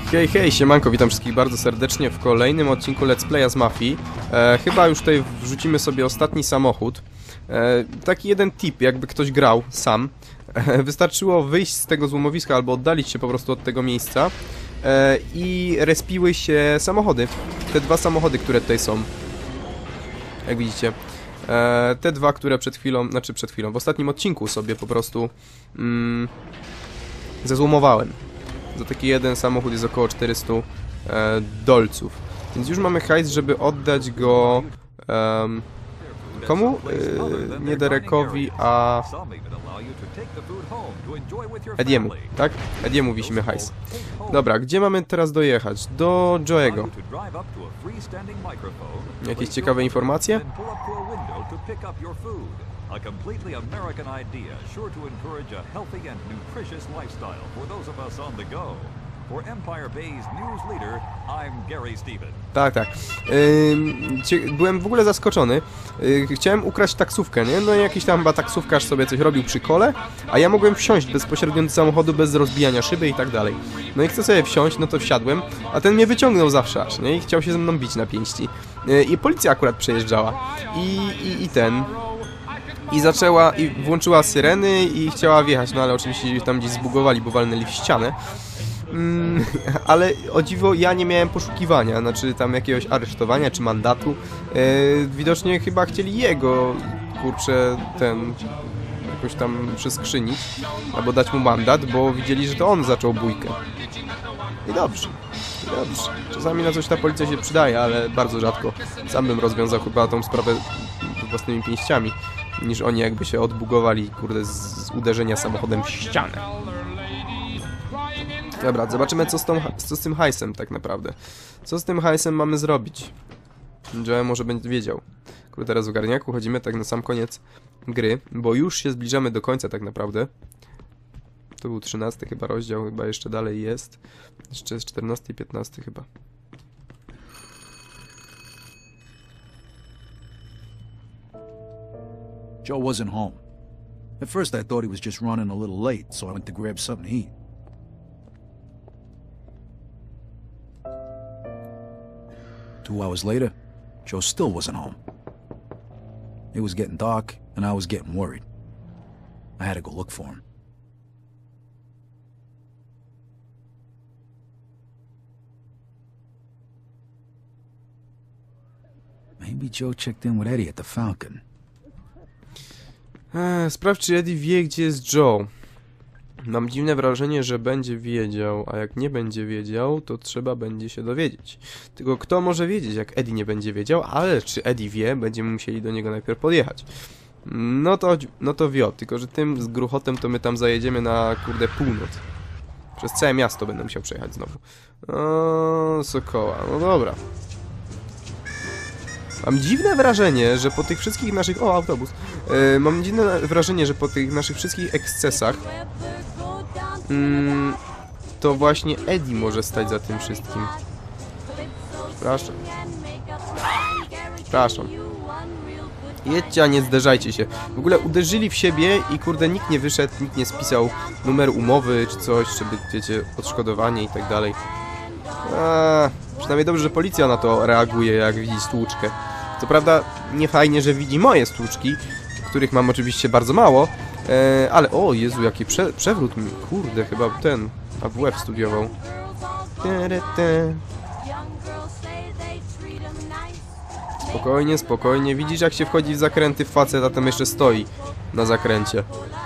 Hej, hej, siemanko, witam wszystkich bardzo serdecznie w kolejnym odcinku Let's Playa z Mafii. Chyba już tutaj wrzucimy sobie ostatni samochód. Taki jeden tip, jakby ktoś grał sam. Wystarczyło wyjść z tego złomowiska albo oddalić się po prostu od tego miejsca i respiły się samochody. Te dwa samochody, które tutaj są. Jak widzicie. Te dwa, które przed chwilą, w ostatnim odcinku sobie po prostu zezłomowałem. Za taki jeden samochód jest około 400 dolców. Więc już mamy hajs, żeby oddać go komu? Nie Derekowi, a Ediemu, tak? Ediemu wisimy hajs. Dobra, gdzie mamy teraz dojechać? Do Joe'ego. Jakieś ciekawe informacje? A completely American idea, sure to encourage a healthy and nutritious lifestyle for those of us on the go. For Empire Bay's news leader, I'm Gary Stevens. Tak, tak. Byłem w ogóle zaskoczony. Chciałem ukraść taksówkę, nie? No i jakiś tam chyba taksówkarz sobie coś robił przy kole, a ja mogłem wsiąść bezpośrednio do samochodu bez rozbijania szyby i tak dalej. No i chcę sobie wsiąść, no to wsiadłem, a ten mnie wyciągnął zawsze aż, nie? I chciał się ze mną bić na pięści. I policja akurat przejeżdżała. I włączyła syreny i chciała wjechać, no ale oczywiście tam gdzieś zbugowali, bo walnęli w ścianę. Ale o dziwo ja nie miałem poszukiwania, znaczy tam jakiegoś aresztowania czy mandatu. Widocznie chyba chcieli jego, kurczę, jakoś tam przeskrzynić, albo dać mu mandat, bo widzieli, że to on zaczął bójkę. I dobrze. Dobrze. Czasami na coś ta policja się przydaje, ale bardzo rzadko. Sam bym rozwiązał chyba tą sprawę własnymi pięściami, niż oni jakby się odbugowali, kurde, z uderzenia samochodem w ścianę. Dobra, zobaczymy co z tym hajsem tak naprawdę. Co z tym hajsem mamy zrobić? Joe może będzie wiedział. Kurde, teraz w garniaku chodzimy tak na sam koniec gry, bo już się zbliżamy do końca tak naprawdę. To był 13 chyba rozdział, chyba jeszcze dalej jest. Jeszcze jest 14 i 15 chyba. Joe wasn't home. At first I thought he was just running a little late, so I went to grab something to eat. 2 hours later, Joe still wasn't home. It was getting dark, and I was getting worried. I had to go look for him. Maybe Joe checked in with Eddie at the Falcon. Sprawdź, czy Eddie wie, gdzie jest Joe. Mam dziwne wrażenie, że będzie wiedział, a jak nie będzie wiedział, to trzeba będzie się dowiedzieć. Tylko kto może wiedzieć, jak Eddie nie będzie wiedział, ale czy Eddie wie, będziemy musieli do niego najpierw podjechać. No to wio, tylko że tym z gruchotem to my tam zajedziemy na, kurde, północ. Przez całe miasto będę musiał przejechać znowu. O, Sokoła, no dobra. Mam dziwne wrażenie, że po tych wszystkich naszych... O, autobus. Mam dziwne wrażenie, że po tych naszych wszystkich ekscesach to właśnie Eddie może stać za tym wszystkim. Przepraszam. Przepraszam. Jedźcie, a nie zderzajcie się. W ogóle uderzyli w siebie i kurde nikt nie wyszedł, nikt nie spisał numeru umowy czy coś, żeby, wiecie, odszkodowanie i tak dalej. Przynajmniej dobrze, że policja na to reaguje, jak widzi stłuczkę. Co prawda nie fajnie, że widzi moje stłuczki, których mam oczywiście bardzo mało, ale o Jezu, jaki przewrót mi, kurde, chyba ten AWF studiował. Spokojnie, spokojnie, widzisz jak się wchodzi w zakręty, facet, a tam jeszcze stoi na zakręcie.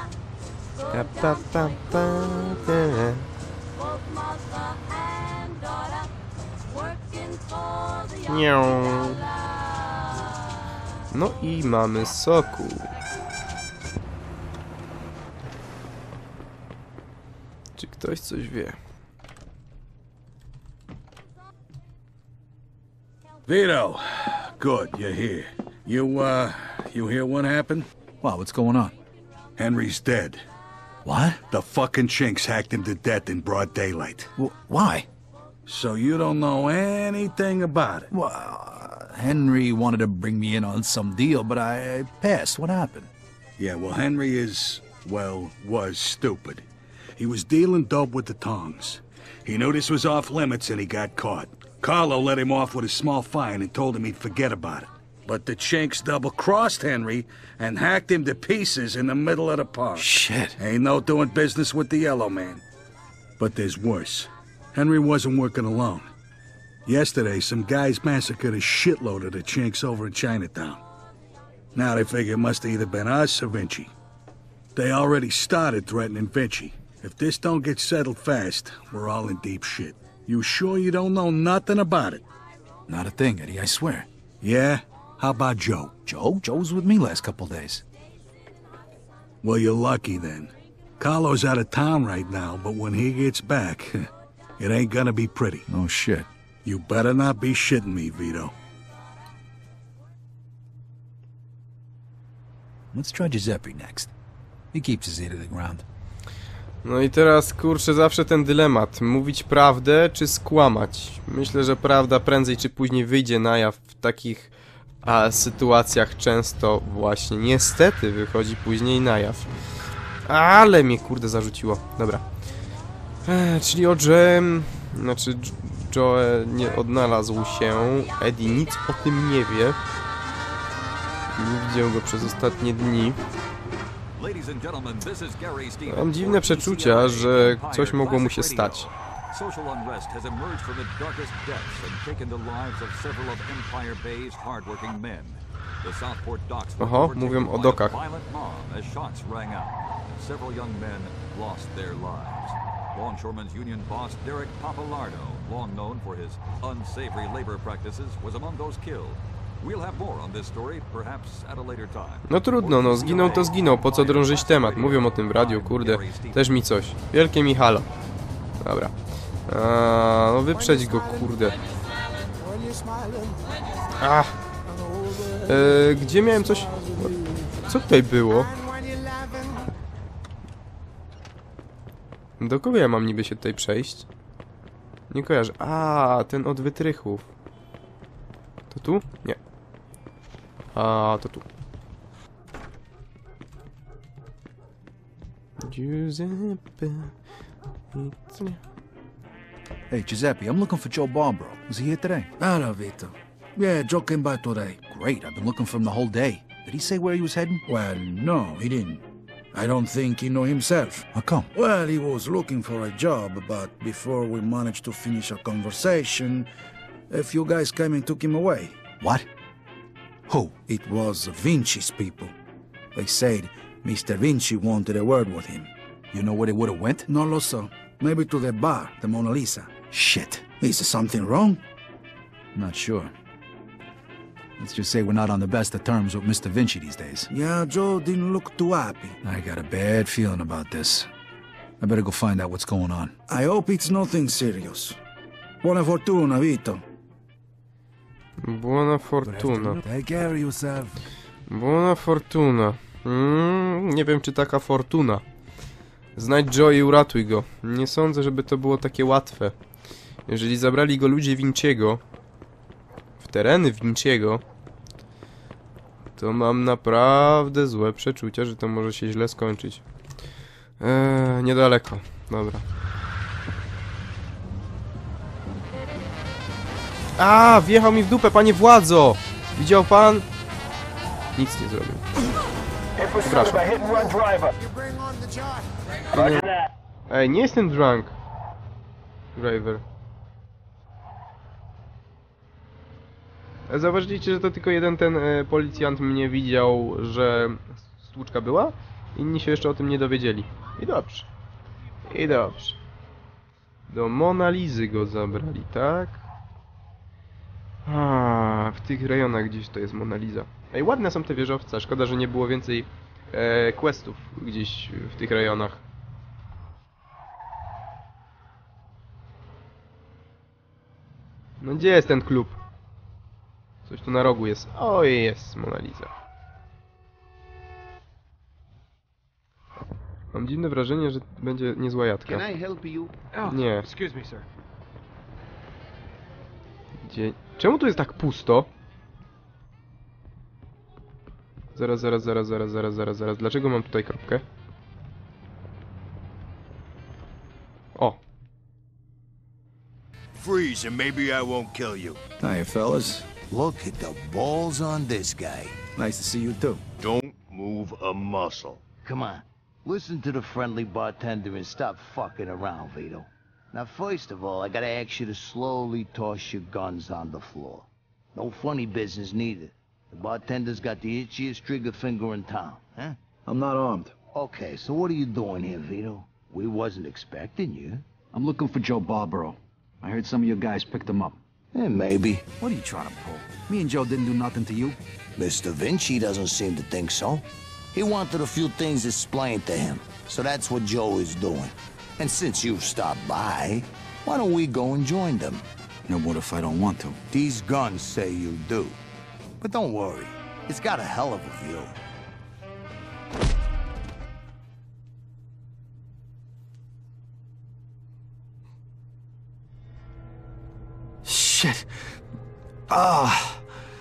No i mamy soku. Czy ktoś coś wie? Vito, good, you're here. You hear what happened? Wow, what's going on? Henry's dead. What? The fucking chinks hacked him to death in broad daylight. Why? So you don't know anything about it? Well, Henry wanted to bring me in on some deal, but I passed. What happened? Yeah, well, Henry was stupid. He was dealing dope with the tongs. He knew this was off limits and he got caught. Carlo let him off with a small fine and told him he'd forget about it. But the Chinks double-crossed Henry and hacked him to pieces in the middle of the park. Shit. Ain't no doing business with the Yellow Man. But there's worse. Henry wasn't working alone. Yesterday, some guys massacred a shitload of the Chinks over in Chinatown. Now they figure it must have either been us or Vinci. They already started threatening Vinci. If this don't get settled fast, we're all in deep shit. You sure you don't know nothing about it? Not a thing, Eddie, I swear. Yeah? How about Joe? Joe? Joe was with me last couple days. Well, you're lucky then. Carlo's out of town right now, but when he gets back, it ain't gonna be pretty. No shit. You better not be shitting me, Vito. Let's try Giuseppe next. He keeps his ear to the ground. No i teraz, kurczę, zawsze ten dylemat. Mówić prawdę, czy skłamać? Myślę, że prawda prędzej czy później wyjdzie na jaw. W takich sytuacjach często właśnie, niestety, wychodzi później na jaw. Ale mnie, kurde, zarzuciło. Dobra. Czyli o Joe... Znaczy, Joe nie odnalazł się. Eddie nic o tym nie wie. Nie widział go przez ostatnie dni. Mam dziwne przeczucia, że coś mogło mu się stać. Social unrest has emerged from the darkest depths and taken the lives of several of Empire Bay's hardworking men. The Southport docks were Oho, overtaken mówią o by a dokach. violent mob as shots rang out. Several young men lost their lives. Longshoremen's union boss Derek Papalardo, long known for his unsavory labor practices, was among those killed. We'll have more on this story, perhaps at a later time. No trudno, no zginął to zginął, po co drążyć temat? Mówią o tym w radiu, kurde, też mi coś. Wielkie mi halo. Dobra. No wyprzedź go, kurde. Gdzie miałem coś... Co tutaj było? Do kogo ja mam niby się tutaj przejść? Nie kojarzę. Ten od wytrychów. To tu? Nie. To tu. Giuseppe. Nic nie. Hey, Giuseppe, I'm looking for Joe Barbaro. Was he here today? Hello, Vito. Yeah, Joe came by today. Great, I've been looking for him the whole day. Did he say where he was heading? Well, no, he didn't. I don't think he knew himself. How come? Well, he was looking for a job, but before we managed to finish our conversation, a few guys came and took him away. What? Who? It was Vinci's people. They said Mr. Vinci wanted a word with him. You know where they would have went? No lo so. Maybe to the bar, the Mona Lisa. Shit. Is something wrong? Not sure. Let's just say we're not on the best of terms with Mr. Vinci these days. Yeah, Joe didn't look too happy. I got a bad feeling about this. I better go find out what's going on. I hope it's nothing serious. Buona fortuna, Vito. Buona fortuna. Take care of yourself. Buona fortuna. Nie wiem, czy taka fortuna. Znajdź Joe i uratuj go. Nie sądzę, żeby to było takie łatwe. Jeżeli zabrali go ludzie Vinciego, w tereny Vinciego, to mam naprawdę złe przeczucia, że to może się źle skończyć. Niedaleko. Dobra. Wjechał mi w dupę, panie władzo! Widział pan? Nic nie zrobił. Przepraszam. Ej, nie jestem drunk. Driver. Zauważyliście, że to tylko jeden ten policjant mnie widział, że stłuczka była? Inni się jeszcze o tym nie dowiedzieli. I dobrze. I dobrze. Do Mona Lizy go zabrali, tak? W tych rejonach gdzieś to jest Mona Lisa. Ej, ładne są te wieżowce. Szkoda, że nie było więcej questów gdzieś w tych rejonach. No gdzie jest ten klub? Coś tu na rogu jest. Oj, jest Mona Lisa. Mam dziwne wrażenie, że będzie niezła jadka. Can I help you? Nie. Excuse me, sir. Gdzie... Czemu tu jest tak pusto? Zaraz. Dlaczego mam tutaj kropkę? O! freeze and maybe I won't kill you. Hiya, fellas. Look at the balls on this guy. Nice to see you, too. Don't move a muscle. Come on, listen to the friendly bartender and stop fucking around, Vito. Now, first of all, I gotta ask you to slowly toss your guns on the floor. No funny business, neither. The bartender's got the itchiest trigger finger in town, huh? I'm not armed. Okay, so what are you doing here, Vito? We wasn't expecting you. I'm looking for Joe Barbaro. I heard some of you guys picked him up. Maybe. What are you trying to pull? Me and Joe didn't do nothing to you. Mr. Vinci doesn't seem to think so. He wanted a few things explained to him, so that's what Joe is doing. And since you've stopped by, why don't we go and join them? No, what if I don't want to? These guns say you do. But don't worry, it's got a hell of a view. Shit. Ah.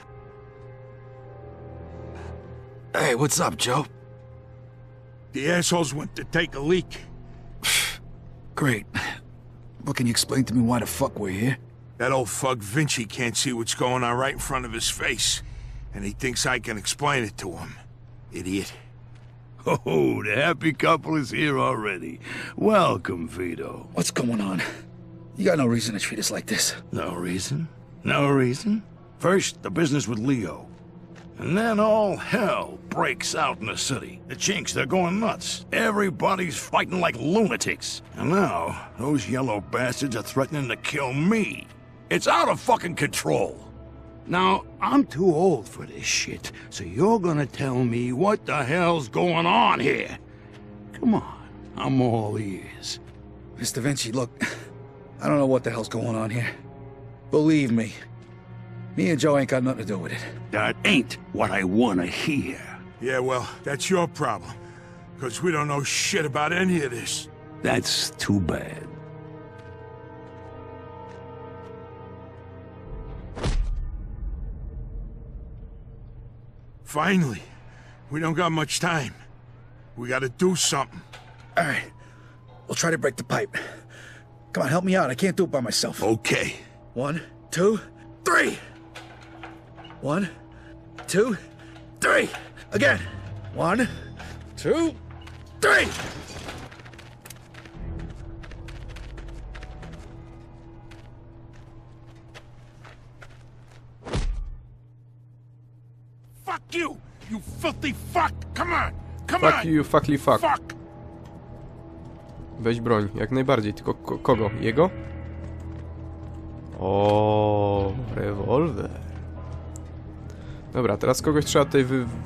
Hey, what's up, Joe? The assholes went to take a leak. Great. Well, can you explain to me why the fuck we're here? That old fuck Vinci can't see what's going on right in front of his face. And he thinks I can explain it to him. Idiot. Oh, the happy couple is here already. Welcome, Vito. What's going on? You got no reason to treat us like this. No reason? No reason? First, the business with Leo. And then all hell breaks out in the city. The Chinks, they're going nuts. Everybody's fighting like lunatics. And now, those yellow bastards are threatening to kill me. It's out of fucking control. Now, I'm too old for this shit, so you're gonna tell me what the hell's going on here. Come on, I'm all ears. Mr. Vinci, look, I don't know what the hell's going on here. Believe me, me and Joe ain't got nothing to do with it. That ain't what I wanna hear. Yeah, well, that's your problem. Because we don't know shit about any of this. That's too bad. Finally. We don't got much time. We gotta do something. All right, we'll try to break the pipe. Come on, help me out. I can't do it by myself. Okay. 1, 2, 3. 1, 2, 3. Again. 1, 2, 3. Fuck you! You filthy fuck! Come on! Come on! Fuck you, fuckly fuck. Fuck! Weź broń, jak najbardziej, tylko kogo? Jego? O, rewolwer. Dobra, teraz kogoś trzeba tutaj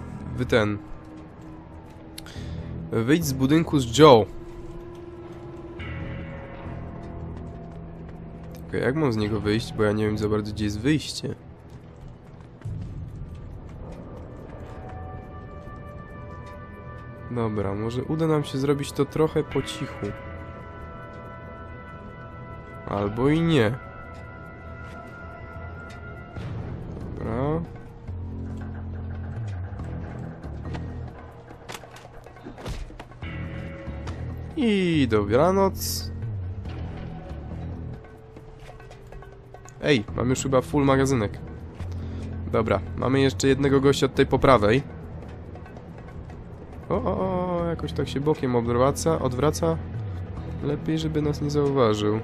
wyjść z budynku z Joe. Tylko jak mam z niego wyjść, bo ja nie wiem za bardzo, gdzie jest wyjście. Dobra, może uda nam się zrobić to trochę po cichu. Albo i nie. Dobra. I dobranoc. Ej, mam już chyba full magazynek. Dobra, mamy jeszcze jednego gościa tutaj po prawej. O, jakoś tak się bokiem odwraca. Lepiej, żeby nas nie zauważył.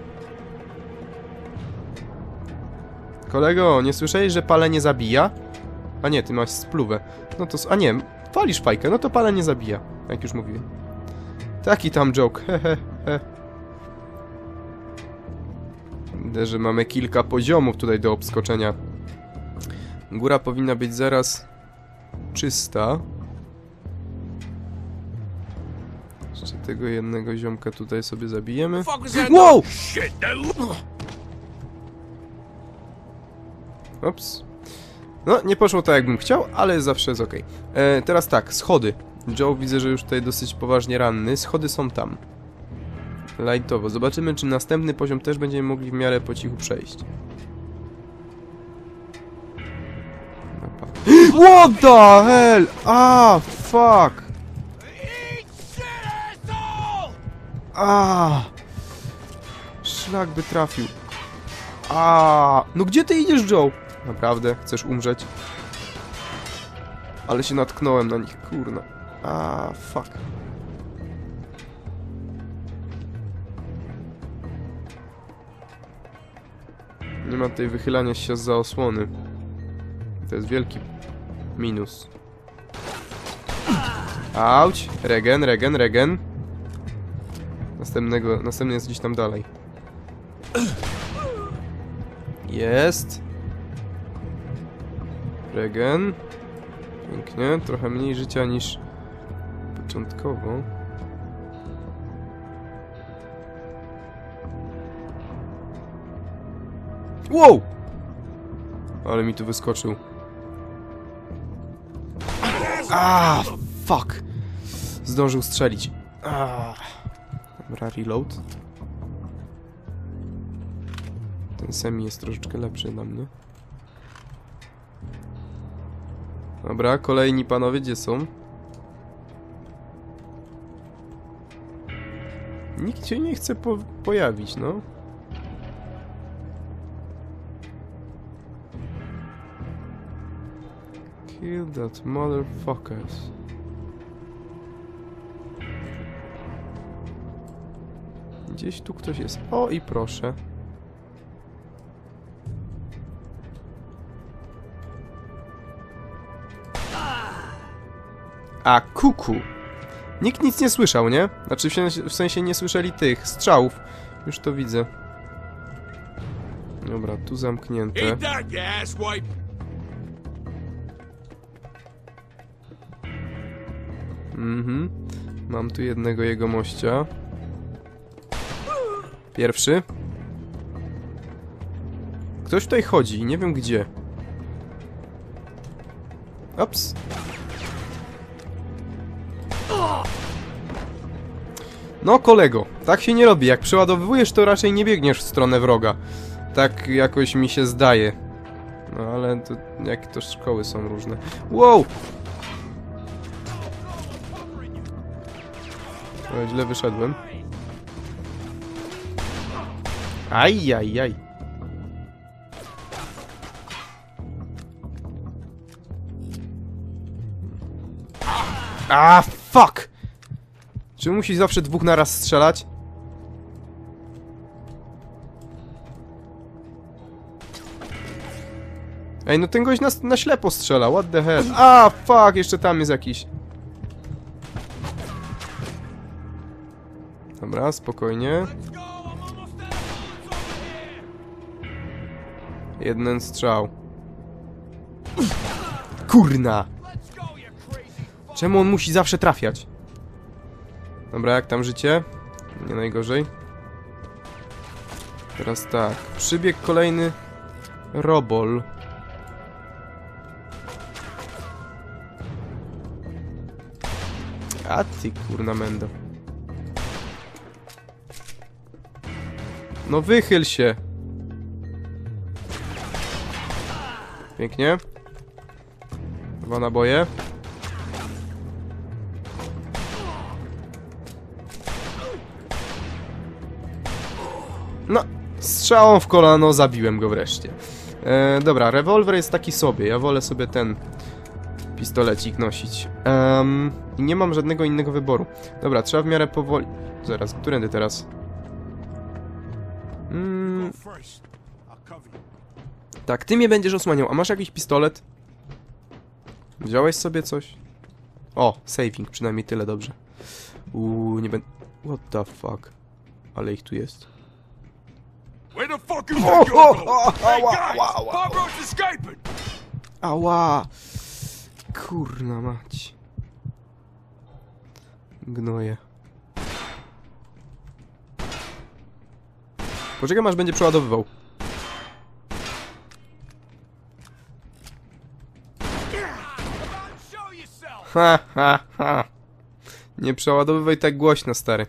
Kolego, nie słyszałeś, że palenie zabija? A nie, ty masz spluwę. No to... A nie, walisz fajkę, no to palenie zabija. Jak już mówiłem. Taki tam joke, hehehe. Widzę, że mamy kilka poziomów tutaj do obskoczenia. Góra powinna być zaraz czysta. Jeszcze tego jednego ziomka tutaj sobie zabijemy. Wow! Ops. No, nie poszło tak, jakbym chciał, ale zawsze jest ok. Teraz tak, schody. Joe widzę, że już tutaj dosyć poważnie ranny. Schody są tam. Lightowo. Zobaczymy, czy następny poziom też będziemy mogli w miarę po cichu przejść. What the hell? Ah, fuck! Szlak by trafił. No gdzie ty idziesz, Joe? Naprawdę? Chcesz umrzeć? Ale się natknąłem na nich, kurna. Fuck. Nie ma tutaj wychylania się zza osłony. To jest wielki minus. Auć! Regen. Następny jest gdzieś tam dalej. Jest. Regen. Pięknie. Trochę mniej życia niż początkowo. Wow! Ale mi tu wyskoczył. Fuck! Zdążył strzelić. Dobra, reload. Ten semi jest troszeczkę lepszy dla mnie. Dobra, kolejni panowie, gdzie są? Nikt się nie chce pojawić, no. Kill that motherfuckers. Gdzieś tu ktoś jest. O, i proszę. Kuku. Nikt nic nie słyszał, nie? Znaczy w sensie nie słyszeli tych strzałów. Już to widzę. Dobra, tu zamknięte. Mam tu jednego jegomościa. Pierwszy. Ktoś tutaj chodzi, nie wiem gdzie. Ops. No kolego, tak się nie robi. Jak przeładowujesz, to raczej nie biegniesz w stronę wroga. Tak jakoś mi się zdaje. No ale to jak to szkoły są różne. Wow! O, źle wyszedłem. Ajajaj. Fuck! Czy musi zawsze dwóch naraz strzelać? Ej, no ten gość na ślepo strzela, what the hell? Fuck, jeszcze tam jest jakiś. Dobra, spokojnie. Jeden strzał. Kurna! Czemu on musi zawsze trafiać? Dobra, jak tam życie? Nie najgorzej. Teraz tak. Przybieg kolejny robol. A ty kurna mendo. No wychyl się. Pięknie. 2 naboje. No, strzałą w kolano zabiłem go wreszcie. Dobra, rewolwer jest taki sobie. Ja wolę sobie ten pistolecik nosić. I nie mam żadnego innego wyboru. Dobra, trzeba w miarę powoli... Zaraz, którędy teraz? Tak, ty mnie będziesz osłaniał. A masz jakiś pistolet? Wziąłeś sobie coś? O, saving, przynajmniej tyle dobrze. Nie będę... What the fuck? Ale ich tu jest. Ała! Kurna mać. Gnoje. Poczekaj, aż będzie przeładowywał. Ha. Nie przeładowywaj tak głośno, stary.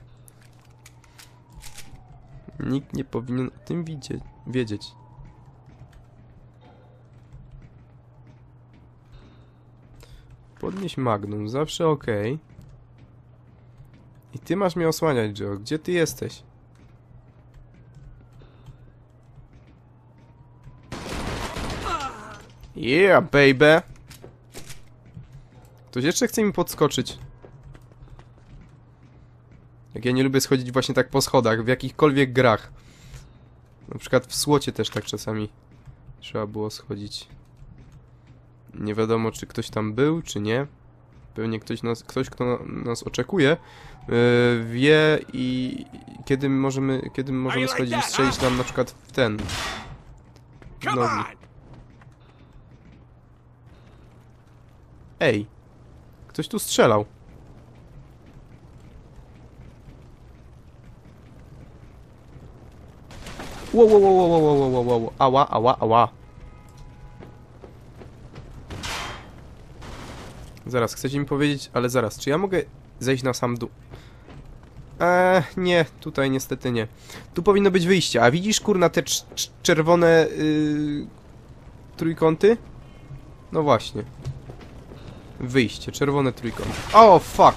Nikt nie powinien o tym wiedzieć. Podnieś magnum, zawsze ok. I ty masz mnie osłaniać, Joe. Gdzie ty jesteś? Yeah, baby! Ktoś jeszcze chce mi podskoczyć? Jak ja nie lubię schodzić właśnie tak po schodach, w jakichkolwiek grach. Na przykład w Słocie też tak czasami trzeba było schodzić. Nie wiadomo, czy ktoś tam był, czy nie. Pewnie ktoś, kto nas oczekuje, wie i kiedy możemy schodzić i strzelić nam na przykład w ten. W nogi. Ej! Ktoś tu strzelał. Wow. Ała. Zaraz, chcecie mi powiedzieć, ale zaraz, czy ja mogę zejść na sam dół? Nie, tutaj niestety nie. Tu powinno być wyjście, a widzisz, kurna, te czerwone trójkąty? No właśnie. Wyjście, czerwone trójkąty. O, fuck!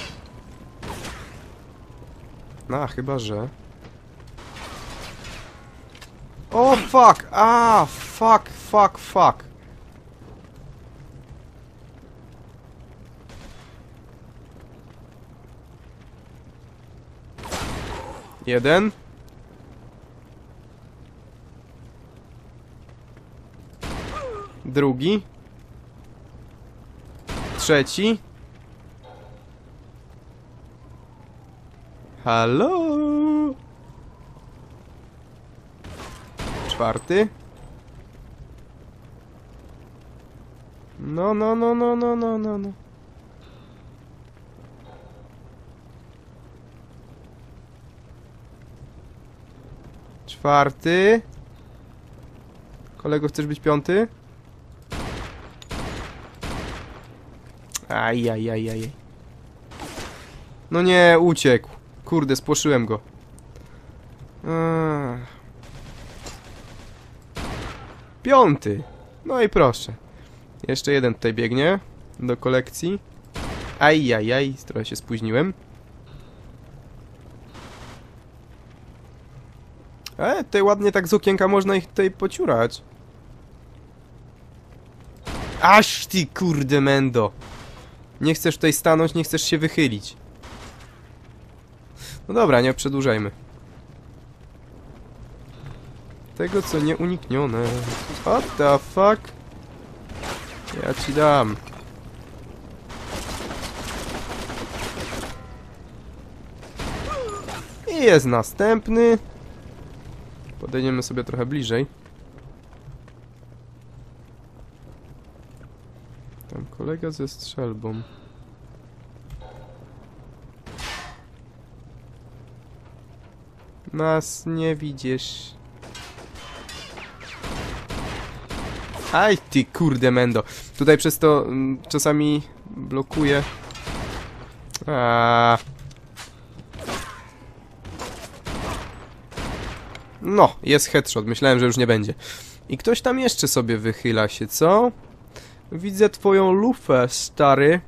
No, chyba że... O, fuck! Fuck! Jeden. Drugi. Trzeci. Halo? Czwarty. No. Czwarty. Kolego, chcesz być piąty? Ajajajaj. No nie, uciekł. Kurde, spłoszyłem go. Piąty. No i proszę. Jeszcze jeden tutaj biegnie do kolekcji. Ajajaj, trochę się spóźniłem. Tutaj ładnie tak z okienka można ich tutaj pociurać. Aż ty kurde mendo. Nie chcesz tutaj stanąć, nie chcesz się wychylić. No dobra, nie przedłużajmy. Tego, co nieuniknione. What the fuck? Ja ci dam. I jest następny. Podejdziemy sobie trochę bliżej. Tam kolega ze strzelbą. Nas nie widzisz. Aj ty kurde mendo. Tutaj przez to czasami blokuje. No, jest headshot. Myślałem, że już nie będzie. I ktoś tam jeszcze sobie wychyla się, co? Widzę twoją lufę, stary.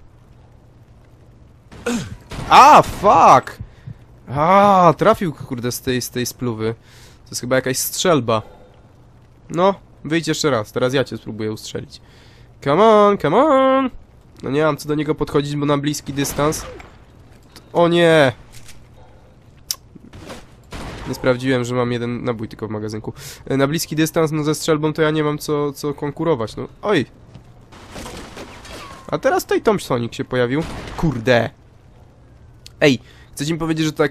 Fuck! Trafił, kurde, z tej spluwy. To jest chyba jakaś strzelba. No, wyjdź jeszcze raz. Teraz ja cię spróbuję ustrzelić. Come on! No nie mam co do niego podchodzić, bo na bliski dystans. O nie! Nie sprawdziłem, że mam jeden nabój tylko w magazynku. Na bliski dystans, no ze strzelbą to ja nie mam co konkurować, no. Oj! A teraz tutaj Thompsonik się pojawił. Kurde! Ej! Chcecie mi powiedzieć, że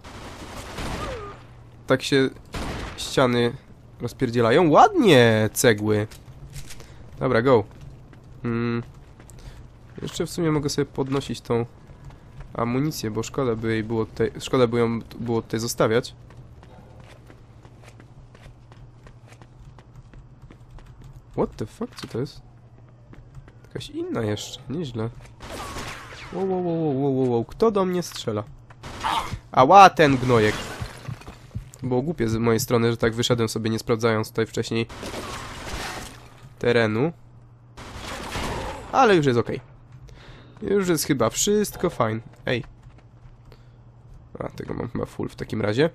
tak się ściany rozpierdzielają? Ładnie! Cegły! Dobra, go! Jeszcze w sumie mogę sobie podnosić tą amunicję, bo szkoda by jej było tutaj... Szkoda by ją było tutaj zostawiać. What the fuck? Co to jest? Jakaś inna jeszcze. Nieźle. Wow. Kto do mnie strzela? Ała, ten gnojek. Było głupie z mojej strony, że tak wyszedłem sobie, nie sprawdzając tutaj wcześniej terenu. Ale już jest ok. Już jest chyba wszystko fajne. Ej. Tego mam chyba full w takim razie.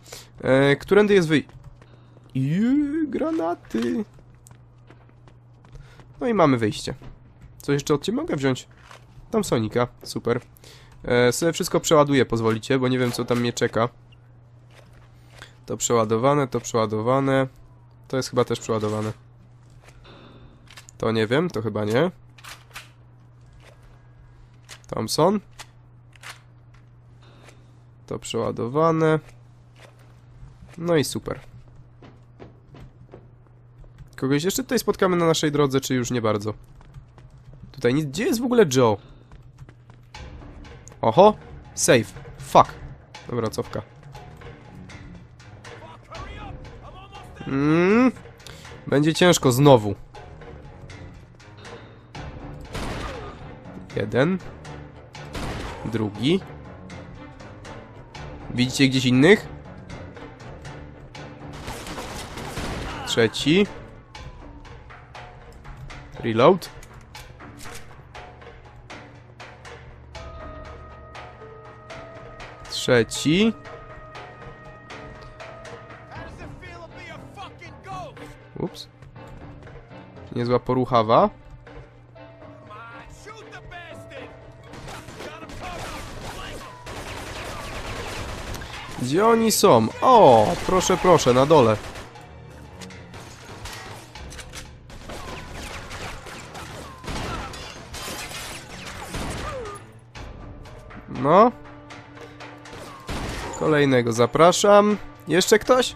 Którędy jest granaty. No i mamy wyjście. Co jeszcze od ciebie mogę wziąć? Tam Sonika, super. Sobie wszystko przeładuję, pozwolicie, bo nie wiem co tam mnie czeka. To przeładowane, to przeładowane. To jest chyba też przeładowane. To nie wiem, to chyba nie. Thompson. To przeładowane. No i super. Kogoś jeszcze tutaj spotkamy na naszej drodze, czy już nie bardzo? Tutaj nic... Gdzie jest w ogóle Joe? Oho! Save. Fuck. Dobra, cofka. Będzie ciężko znowu. Jeden. Drugi. Widzicie gdzieś innych? Trzeci. Reload. Trzeci. Ups. Niezła poruchawa. Gdzie oni są? O, proszę, proszę, na dole. No. Kolejnego zapraszam. Jeszcze ktoś?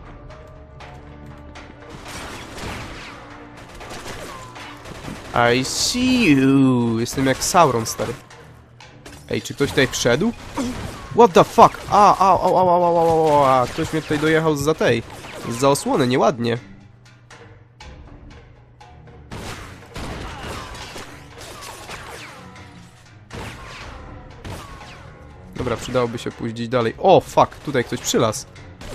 I see you. Jestem jak Sauron, stary. Ej, czy ktoś tutaj wszedł? What the fuck? Ktoś mnie tutaj dojechał zza tej. Zza osłony, nieładnie. Dobra, przydałoby się pójść gdzieś dalej. O, fuck, tutaj ktoś przylazł.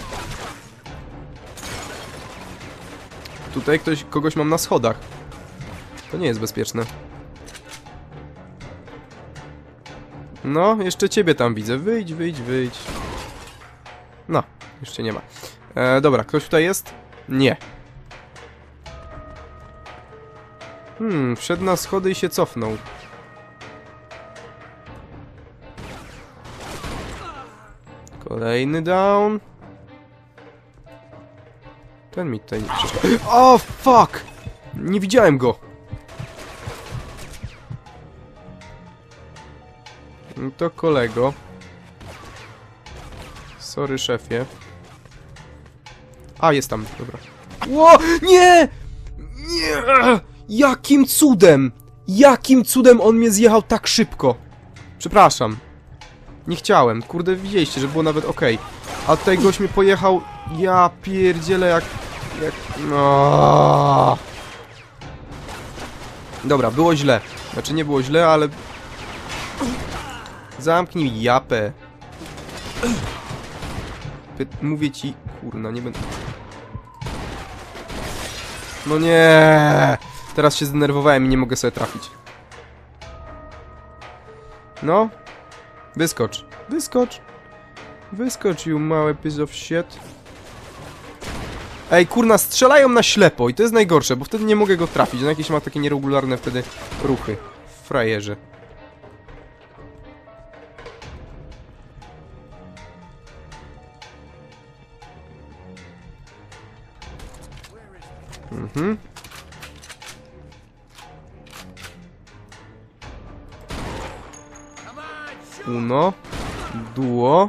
Tutaj kogoś mam na schodach. To nie jest bezpieczne. No, jeszcze ciebie tam widzę. Wyjdź, wyjdź, wyjdź. No, jeszcze nie ma. Dobra, ktoś tutaj jest? Nie. Wszedł na schody i się cofnął. Kolejny down. Ten mi tutaj nie przeszkadza. O, fuck! Nie widziałem go. No to kolego. Sorry, szefie. A, jest tam, dobra. Ło! Nie! Nie! Jakim cudem! Jakim cudem on mnie zjechał tak szybko? Przepraszam. Nie chciałem. Kurde, widzieliście, że było nawet ok. A tutaj gość mnie pojechał... Ja pierdzielę jak... No. Dobra, było źle. Znaczy nie było źle, ale... Zamknij japę. Mówię ci... Kurna, nie będę... No nie. Teraz się zdenerwowałem i nie mogę sobie trafić. No. Wyskocz. Wyskocz. Wyskocz, you małe piece of shit. Ej, kurna, strzelają na ślepo i to jest najgorsze, bo wtedy nie mogę go trafić. On jakieś ma takie nieregularne wtedy ruchy. Frajerze. Uno. Duo.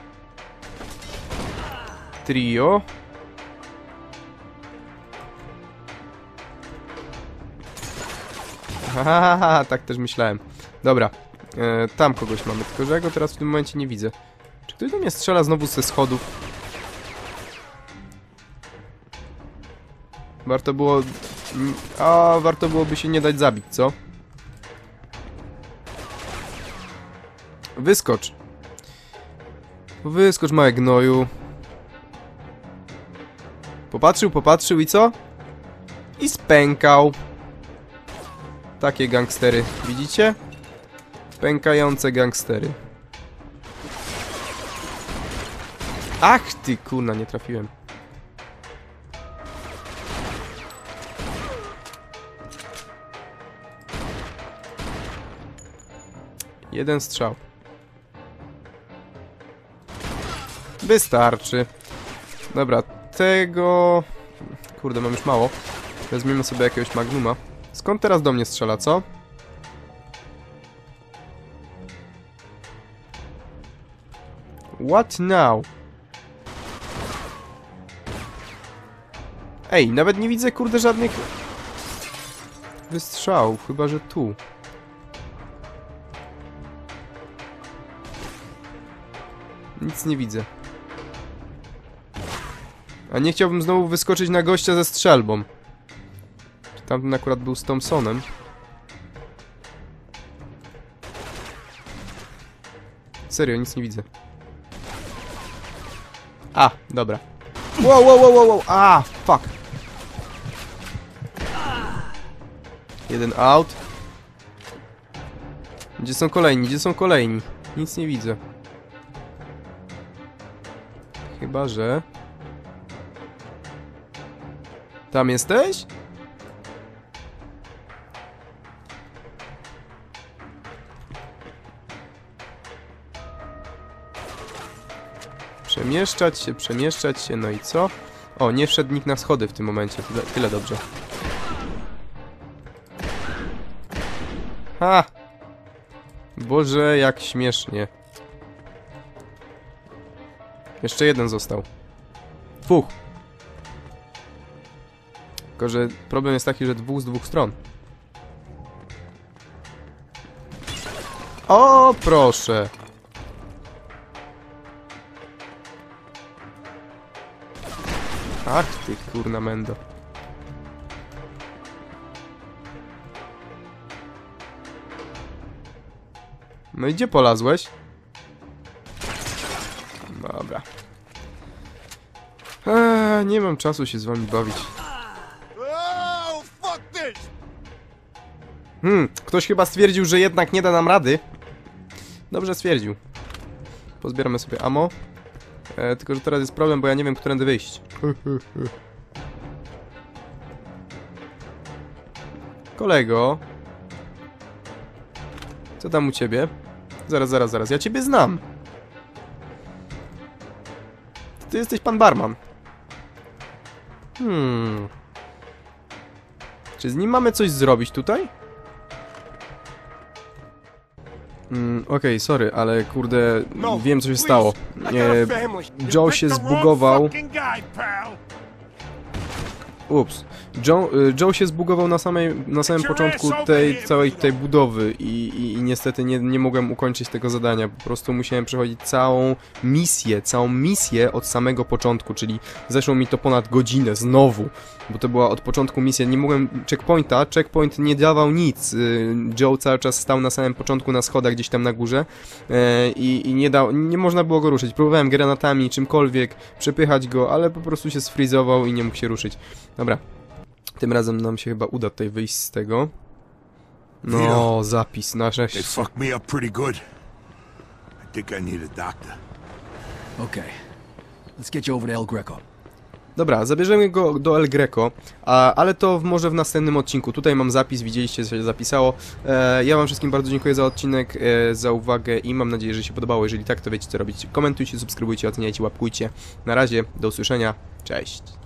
Trio. Hahaha, tak też myślałem. Dobra. Tam kogoś mamy, tylko że ja go teraz w tym momencie nie widzę. Czy ktoś do mnie strzela znowu ze schodów? Warto było... warto byłoby się nie dać zabić, co? Wyskocz. Wyskocz, małe gnoju. Popatrzył, popatrzył i co? I spękał. Takie gangstery, widzicie? Pękające gangstery. Ach ty, kurna, nie trafiłem. Jeden strzał. Wystarczy. Dobra, tego... Kurde, mam już mało. Weźmiemy sobie jakiegoś magnuma. Skąd teraz do mnie strzela, co? What now? Ej, nawet nie widzę, kurde, żadnych wystrzałów, chyba że tu. Nic nie widzę. A nie chciałbym znowu wyskoczyć na gościa ze strzelbą. Tamten akurat był z Thompsonem. Serio, nic nie widzę. A, dobra. Wow, wow, wow, wow, wow. A, fuck. Jeden out. Gdzie są kolejni? Gdzie są kolejni? Nic nie widzę. Chyba, że... Tam jesteś? Przemieszczać się, no i co? O, nie wszedł nikt na schody w tym momencie, tyle dobrze. Ha! Boże, jak śmiesznie. Jeszcze jeden został. Fuch! Tylko, że problem jest taki, że dwóch z dwóch stron. O, proszę! Ach ty kurna mendo. No i gdzie polazłeś? Dobra. Nie mam czasu się z wami bawić. Ktoś chyba stwierdził, że jednak nie da nam rady. Dobrze stwierdził. Pozbieramy sobie ammo. Tylko, że teraz jest problem, bo ja nie wiem, którędy wyjść. Kolego. Co tam u ciebie? Zaraz. Ja ciebie znam. Ty jesteś pan barman. Czy z nim mamy coś zrobić tutaj? Okej, sorry, ale kurde, wiem co się stało. Joe się zbugował. Ups. Joe się zbugował na samym początku tej całej tej budowy i niestety nie mogłem ukończyć tego zadania. Po prostu musiałem przechodzić całą misję od samego początku, czyli zeszło mi to ponad godzinę znowu, bo to była od początku misja. Nie mogłem checkpoint nie dawał nic. Joe cały czas stał na samym początku na schodach gdzieś tam na górze i nie można było go ruszyć. Próbowałem granatami, czymkolwiek przepychać go, ale po prostu się sfrizował i nie mógł się ruszyć. Dobra. Tym razem nam się chyba uda tutaj wyjść z tego. No, zapis na They fucked me up pretty good. I think I need a doctor. Okay. Let's get you over to El Greco. Dobra, zabierzemy go do El Greco, ale to może w następnym odcinku. Tutaj mam zapis, widzieliście, co się zapisało. Ja wam wszystkim bardzo dziękuję za odcinek, za uwagę i mam nadzieję, że się podobało. Jeżeli tak, to wiecie co robić. Komentujcie, subskrybujcie, oceniajcie, łapkujcie. Na razie, do usłyszenia, cześć.